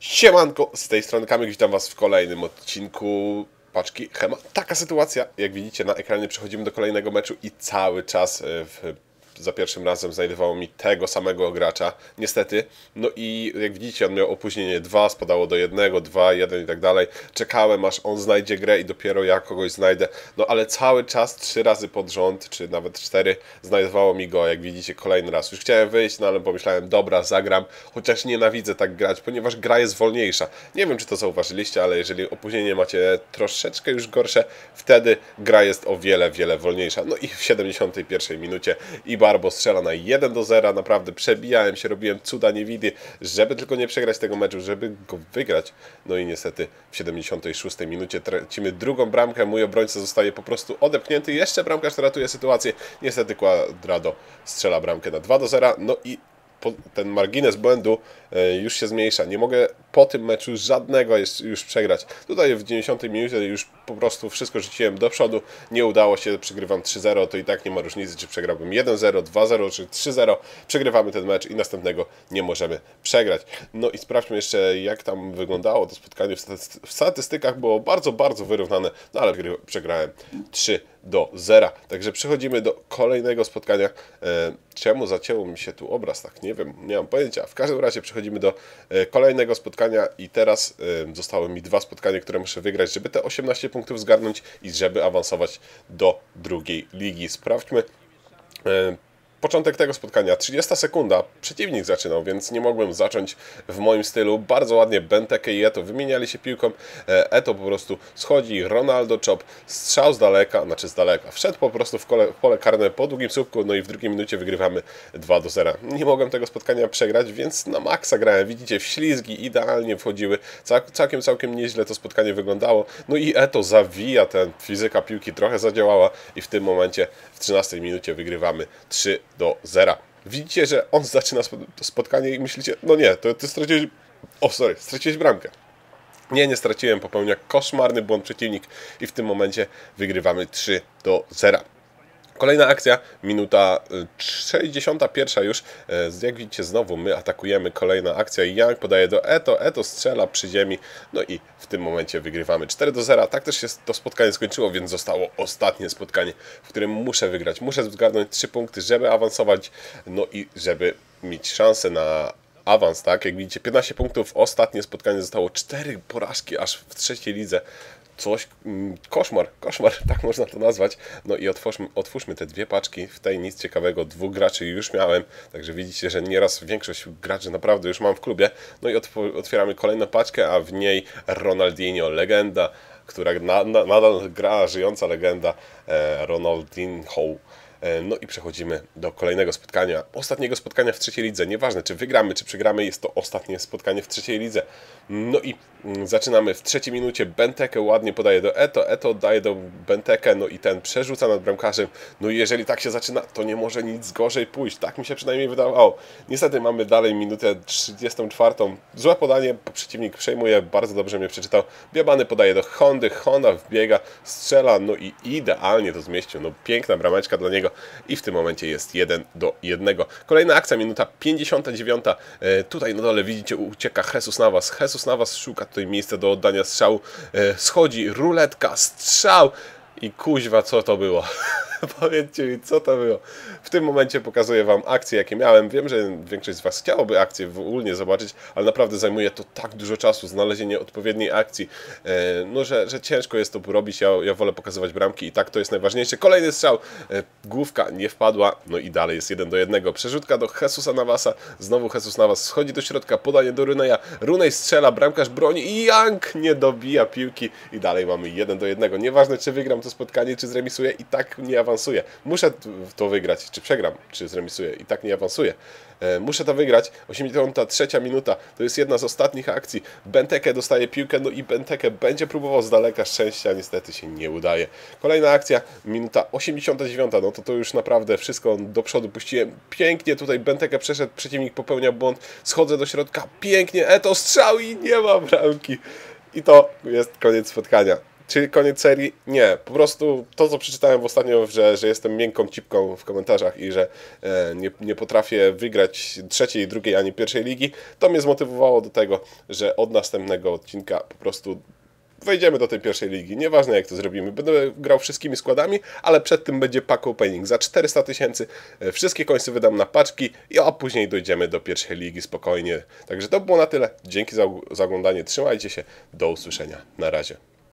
Siemanko, z tej strony Kamil, witam was w kolejnym odcinku paczki Hema. Taka sytuacja, jak widzicie na ekranie, przechodzimy do kolejnego meczu i cały czas za pierwszym razem znajdowało mi tego samego gracza, niestety. No i jak widzicie, on miał opóźnienie 2, spadało do 1, 2, 1 i tak dalej. Czekałem, aż on znajdzie grę i dopiero ja kogoś znajdę. No ale cały czas 3 razy pod rząd, czy nawet 4, znajdowało mi go, jak widzicie, kolejny raz. Już chciałem wyjść, no ale pomyślałem, dobra, zagram, chociaż nienawidzę tak grać, ponieważ gra jest wolniejsza. Nie wiem, czy to zauważyliście, ale jeżeli opóźnienie macie troszeczkę już gorsze, wtedy gra jest o wiele, wiele wolniejsza. No i w 71 minucie Barbo strzela na 1-0, naprawdę przebijałem się, robiłem cuda niewidy, żeby tylko nie przegrać tego meczu, żeby go wygrać. No i niestety w 76 minucie tracimy drugą bramkę, mój obrońca zostaje po prostu odepchnięty, jeszcze bramkarz ratuje sytuację, niestety Cuadrado strzela bramkę na 2-0, no i ten margines błędu już się zmniejsza. Nie mogę po tym meczu żadnego już przegrać. Tutaj w 90 minucie już po prostu wszystko rzuciłem do przodu. Nie udało się, przegrywam 3-0, to i tak nie ma różnicy, czy przegrałbym 1-0, 2-0 czy 3-0. Przegrywamy ten mecz i następnego nie możemy przegrać. No i sprawdźmy jeszcze, jak tam wyglądało to spotkanie. W statystykach było bardzo, bardzo wyrównane, no ale przegrałem 3-0. Także przechodzimy do kolejnego spotkania. Czemu zacięło mi się tu obraz? Tak, nie wiem, nie mam pojęcia. W każdym razie przechodzimy do kolejnego spotkania i teraz zostały mi 2 spotkania, które muszę wygrać, żeby te 18 punktów zgarnąć i żeby awansować do drugiej ligi. Sprawdźmy początek tego spotkania. 30 sekunda, przeciwnik zaczynał, więc nie mogłem zacząć w moim stylu. Bardzo ładnie Benteke i Eto wymieniali się piłką. Eto po prostu schodzi, Ronaldo chop, strzał z daleka, wszedł po prostu w pole karne po długim słupku, no i w drugiej minucie wygrywamy 2-0. Nie mogłem tego spotkania przegrać, więc na maksa grałem. Widzicie, wślizgi idealnie wchodziły. Całkiem nieźle to spotkanie wyglądało. No i Eto zawija, fizyka piłki trochę zadziałała i w tym momencie w 13 minucie wygrywamy 3-0. Widzicie, że on zaczyna to spotkanie i myślicie, no nie, to ty straciłeś... straciłeś bramkę. Nie straciłem, popełnia koszmarny błąd przeciwnik i w tym momencie wygrywamy 3-0. Kolejna akcja, minuta 61 już. Jak widzicie, znowu my atakujemy. Kolejna akcja. Young podaje do Eto. Eto strzela przy ziemi. No i w tym momencie wygrywamy 4-0. Tak też się to spotkanie skończyło, więc zostało ostatnie spotkanie, w którym muszę wygrać. Muszę zgarnąć 3 punkty, żeby awansować. No i żeby mieć szansę na awans, tak? Jak widzicie, 15 punktów. Ostatnie spotkanie zostało 4 porażki aż w trzeciej lidze. Koszmar, tak można to nazwać. No i otwórzmy te 2 paczki. W tej nic ciekawego, 2 graczy już miałem, także widzicie, że nieraz większość graczy naprawdę już mam w klubie. No i otwieramy kolejną paczkę, a w niej Ronaldinho, legenda, która nadal gra, żyjąca legenda, Ronaldinho. No i przechodzimy do kolejnego spotkania. Ostatniego spotkania w trzeciej lidze. Nieważne, czy wygramy, czy przegramy, jest to ostatnie spotkanie w trzeciej lidze. No i zaczynamy w 3 minucie. Benteke ładnie podaje do Eto. Eto oddaje do Benteke. No i ten przerzuca nad bramkarzem. No i jeżeli tak się zaczyna, to nie może nic gorzej pójść. Tak mi się przynajmniej wydawało. Niestety mamy dalej minutę 34. Złe podanie. Przeciwnik przejmuje. Bardzo dobrze mnie przeczytał. Biabany podaje do Hondy. Honda wbiega, strzela. No i idealnie to zmieścił. No piękna brameczka dla niego. I w tym momencie jest 1-1. Kolejna akcja, minuta 59. Tutaj na dole widzicie, ucieka Jesus Navas. Jesus Navas szuka tutaj miejsca do oddania strzału. Schodzi, ruletka, strzał. I kuźwa, co to było? Powiedzcie mi, co to było? W tym momencie pokazuję wam akcje, jakie miałem. Wiem, że większość z was chciałoby akcje ogólnie zobaczyć, ale naprawdę zajmuje to tak dużo czasu, znalezienie odpowiedniej akcji, no, że ciężko jest to robić. Ja wolę pokazywać bramki i tak to jest najważniejsze. Kolejny strzał, główka nie wpadła, no i dalej jest 1-1. Przerzutka do Jesusa Navasa, znowu Jesus Navas schodzi do środka, podanie do Runeya. Runej strzela, bramkarz broni i Young nie dobija piłki i dalej mamy 1-1. Nieważne, czy wygram to spotkanie, czy zremisuję, i tak nie awansuję. Muszę to wygrać, czy przegram, czy zremisuję, i tak nie awansuję. Muszę to wygrać. 83 minuta, to jest jedna z ostatnich akcji. Benteke dostaje piłkę, no i Benteke będzie próbował z daleka, szczęścia niestety się nie udaje. Kolejna akcja, minuta 89, no to już naprawdę wszystko do przodu puściłem. Pięknie tutaj Benteke przeszedł, przeciwnik popełnia błąd, schodzę do środka, pięknie, Eto strzał i nie ma bramki. I to jest koniec spotkania. Czyli koniec serii? Nie. Po prostu to, co przeczytałem ostatnio, że jestem miękką cipką w komentarzach i że nie potrafię wygrać trzeciej, drugiej ani pierwszej ligi, to mnie zmotywowało do tego, że od następnego odcinka po prostu wejdziemy do tej pierwszej ligi. Nieważne jak to zrobimy. Będę grał wszystkimi składami, ale przed tym będzie pack opening za 400 000. Wszystkie końce wydam na paczki, a później dojdziemy do pierwszej ligi spokojnie. Także to było na tyle. Dzięki za oglądanie. Trzymajcie się. Do usłyszenia. Na razie.